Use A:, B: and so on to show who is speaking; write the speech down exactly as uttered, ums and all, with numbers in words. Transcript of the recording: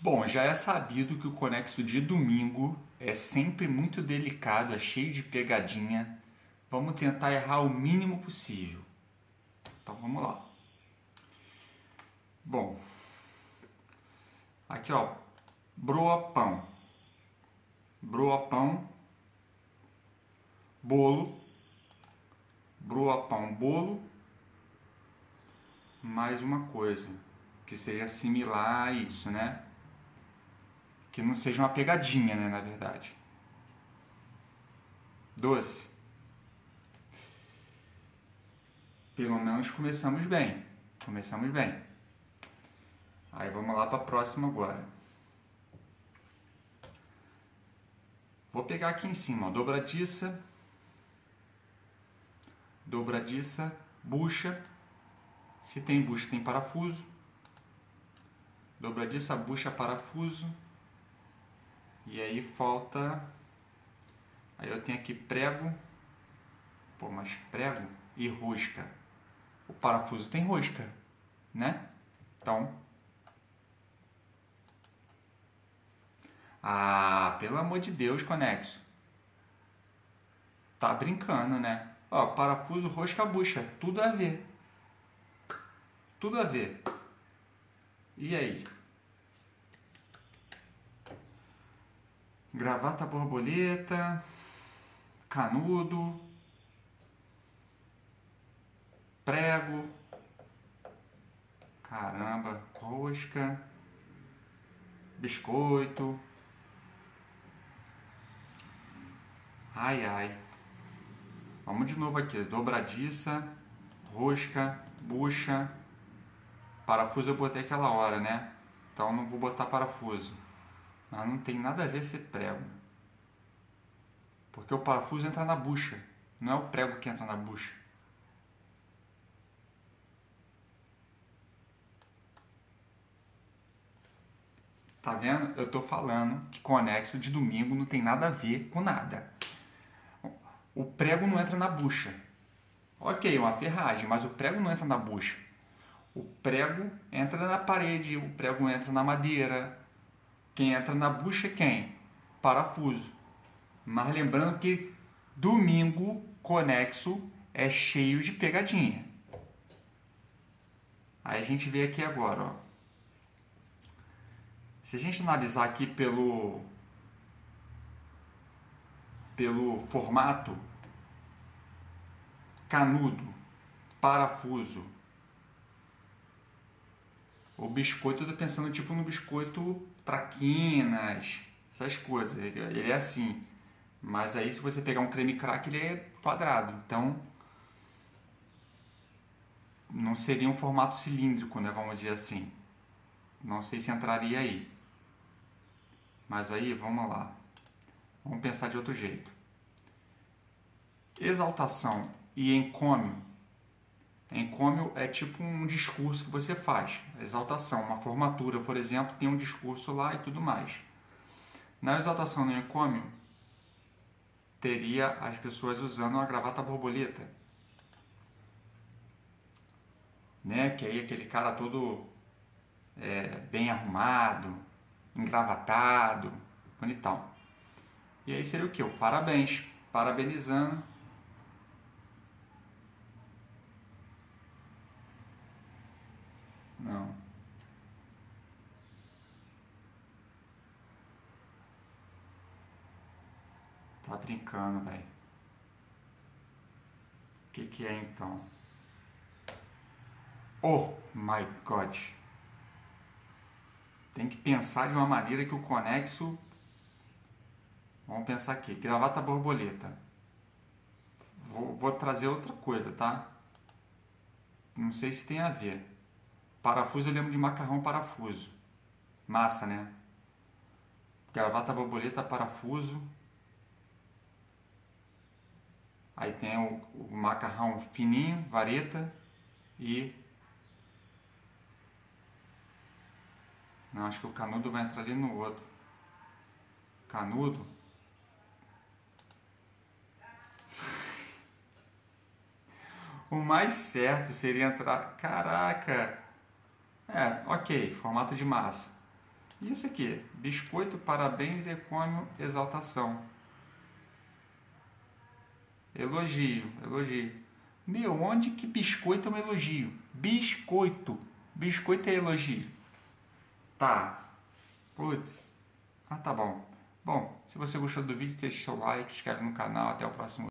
A: Bom, já é sabido que o conexo de domingo é sempre muito delicado, é cheio de pegadinha. Vamos tentar errar o mínimo possível. Então vamos lá. Bom, aqui ó, broa pão, broa pão, bolo, broa pão, bolo, mais uma coisa que seja similar a isso, né? Que não seja uma pegadinha, né, na verdade. Doce. Pelo menos começamos bem. Começamos bem. Aí vamos lá para a próxima agora. Vou pegar aqui em cima, ó, dobradiça, dobradiça, bucha. Se tem bucha, tem parafuso. Dobradiça, bucha, parafuso. E aí falta... Aí eu tenho aqui prego. Pô, mas prego e rosca. O parafuso tem rosca, né? Então... Ah, pelo amor de Deus, Conexo. Tá brincando, né? Ó, parafuso, rosca, bucha. Tudo a ver. Tudo a ver. E aí? Gravata borboleta, canudo, prego, caramba, rosca, biscoito. Ai, ai. Vamos de novo aqui. Dobradiça, rosca, bucha, parafuso eu botei aquela hora, né? Então não vou botar parafuso. Mas não tem nada a ver ser prego. Porque o parafuso entra na bucha. Não é o prego que entra na bucha. Tá vendo? Eu tô falando que conexo de domingo não tem nada a ver com nada. O prego não entra na bucha. Ok, uma ferragem, mas o prego não entra na bucha. O prego entra na parede, o prego entra na madeira. Quem entra na bucha é quem? Parafuso. Mas lembrando que domingo conexo é cheio de pegadinha. Aí a gente vê aqui agora, ó. Se a gente analisar aqui pelo pelo formato, canudo, parafuso, o biscoito, eu tô pensando tipo no biscoito traquinas, essas coisas, ele é assim. Mas aí se você pegar um creme crack, ele é quadrado, então não seria um formato cilíndrico, né, vamos dizer assim. Não sei se entraria aí. Mas aí, vamos lá. Vamos pensar de outro jeito. Exaltação e encômio. Encômio é tipo um discurso que você faz. Exaltação, uma formatura, por exemplo, tem um discurso lá e tudo mais. Na exaltação e no encômio, teria as pessoas usando a gravata borboleta. Né? Que aí aquele cara todo é, bem arrumado, engravatado, bonitão. E aí seria o que? O parabéns, parabenizando. Não. Tá brincando, velho. O que que é então? Oh my God. Tem que pensar de uma maneira que o conexo... Vamos pensar aqui. Gravata borboleta. Vou, vou trazer outra coisa, tá? Não sei se tem a ver. Parafuso, eu lembro de macarrão parafuso. Massa, né? Gravata borboleta, parafuso. Aí tem o, o macarrão fininho, vareta. E... Não, acho que o canudo vai entrar ali no outro. Canudo. O mais certo seria entrar... Caraca! É, ok, formato de massa. E isso aqui? Biscoito, parabéns, ecônio, exaltação. Elogio, elogio. Meu, onde que biscoito é um elogio? Biscoito. Biscoito é elogio. Tá. Putz. Ah, tá bom. Bom, se você gostou do vídeo, deixe seu like, se inscreve no canal. Até o próximo vídeo.